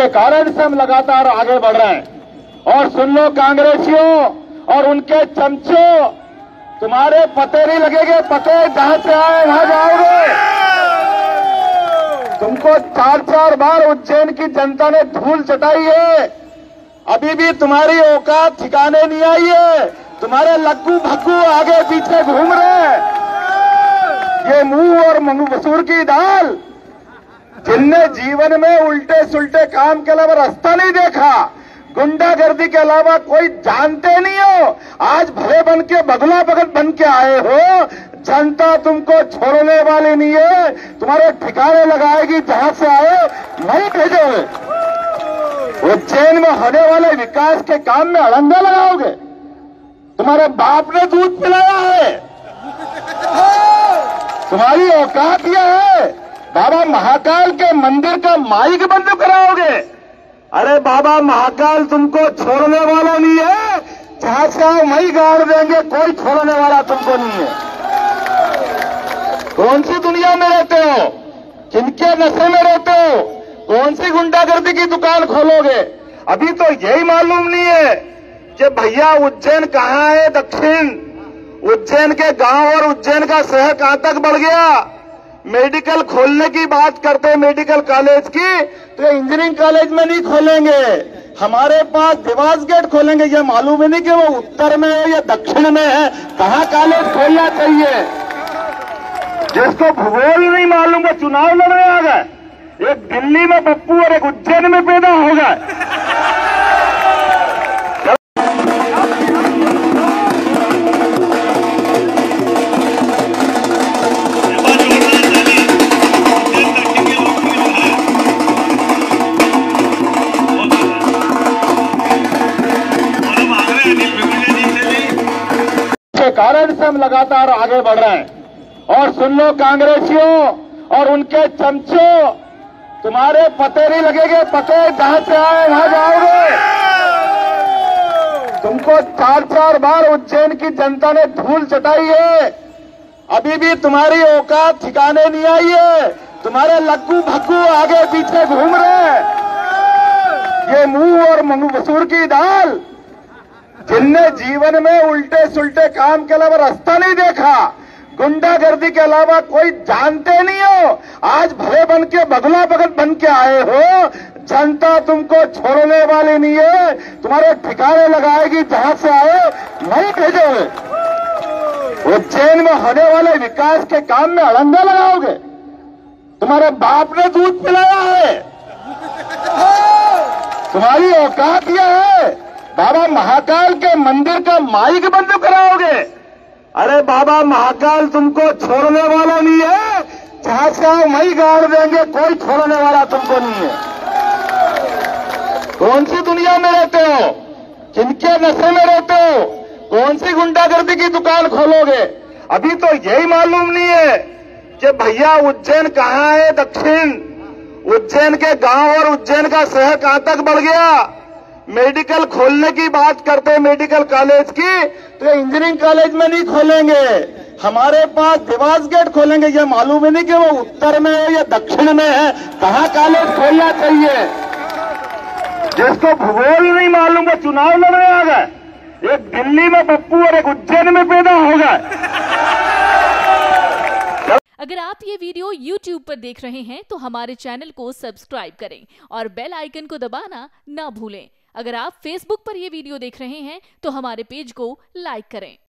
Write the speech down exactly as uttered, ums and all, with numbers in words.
के कारण से हम लगातार आगे बढ़ रहे हैं। और सुन लो कांग्रेसियों और उनके चमचों, तुम्हारे पते नहीं लगेंगे, पते जहां से आए वहां जाओगे। तुमको चार चार बार उज्जैन की जनता ने धूल चटाई है, अभी भी तुम्हारी औकात ठिकाने नहीं आई है। तुम्हारे लग्गू भग्गू आगे पीछे घूम रहे हैं। ये मुंह और मसूर की दाल, जिनने जीवन में उल्टे सुलटे काम के अलावा रास्ता नहीं देखा, गुंडागर्दी के अलावा कोई जानते नहीं हो, आज भले बन के बगला बगल बन के आए हो। जनता तुमको छोड़ने वाली नहीं है, तुम्हारे ठिकाने लगाएगी, जहां से आए नहीं भेजोगे। उज्जैन में होने वाले विकास के काम में अड़ंगा लगाओगे। तुम्हारे बाप ने दूध पिलाया है, तुम्हारी औकात यह है। बाबा महाकाल के मंदिर का माइक बंद कराओगे। अरे बाबा महाकाल तुमको छोड़ने वाला नहीं है, जहां से आओ वहीं गाड़ देंगे, कोई छोड़ने वाला तुमको नहीं है। कौन सी दुनिया में रहते हो, किनके नशे में रहते हो, कौन सी गुंडागर्दी की दुकान खोलोगे। अभी तो यही मालूम नहीं है कि भैया उज्जैन कहाँ है, दक्षिण उज्जैन के गांव और उज्जैन का शहर कहां तक बढ़ गया। मेडिकल खोलने की बात करते हैं, मेडिकल कॉलेज की, तो इंजीनियरिंग कॉलेज में नहीं खोलेंगे, हमारे पास देवास गेट खोलेंगे। ये मालूम ही नहीं कि वो उत्तर में है या दक्षिण में है, कहां कॉलेज खोलना चाहिए। जिसको भूगोल नहीं मालूम वो चुनाव लड़ने आ गए, एक दिल्ली में पप्पू और एक उज्जैन में पैदा हो गए। के कारण से हम लगातार आगे बढ़ रहे हैं। और सुन लो कांग्रेसियों और उनके चमचों, तुम्हारे पते नहीं लगेंगे, पते जहां से आए वहां जाओगे। तुमको चार चार बार उज्जैन की जनता ने धूल चटाई है, अभी भी तुम्हारी औकात ठिकाने नहीं आई है। तुम्हारे लग्गू भग्गू आगे पीछे घूम रहे हैं। ये मुंह और मसूर की दाल, जिनने जीवन में उल्टे सुलटे काम के अलावा रास्ता नहीं देखा, गुंडागर्दी के अलावा कोई जानते नहीं हो, आज भले बन के बगला बगल बन के आए हो। जनता तुमको छोड़ने वाली नहीं है, तुम्हारे ठिकाने लगाएगी, जहां से आए नहीं भेजोगे। उज्जैन में होने वाले विकास के काम में अड़ंगा लगाओगे। तुम्हारे बाप ने दूध पिलाया है, तुम्हारी औकात यह है। बाबा महाकाल के मंदिर का माइक बंद कराओगे। अरे बाबा महाकाल तुमको छोड़ने वाला नहीं है, जहां से आओ वहीं गाड़ देंगे, कोई छोड़ने वाला तुमको नहीं है। कौन सी दुनिया में रहते हो, किनके नशे में रहते हो, कौन सी गुंडागर्दी की दुकान खोलोगे। अभी तो यही मालूम नहीं है कि भैया उज्जैन कहाँ है, दक्षिण उज्जैन के गांव और उज्जैन का शहर कहां तक बढ़ गया। मेडिकल खोलने की बात करते हैं, मेडिकल कॉलेज की, तो इंजीनियरिंग कॉलेज में नहीं खोलेंगे, हमारे पास देवास गेट खोलेंगे। ये मालूम ही नहीं कि वो उत्तर में है या दक्षिण में है, कहां कॉलेज खोलना चाहिए। जिसको भूगोल नहीं मालूम वो चुनाव लड़ने आ गए, एक दिल्ली में पप्पू और एक उज्जैन में पैदा हो गए। अगर आप ये वीडियो यूट्यूब पर देख रहे हैं तो हमारे चैनल को सब्सक्राइब करें और बेल आइकन को दबाना ना भूलें। अगर आप फेसबुक पर यह वीडियो देख रहे हैं तो हमारे पेज को लाइक करें।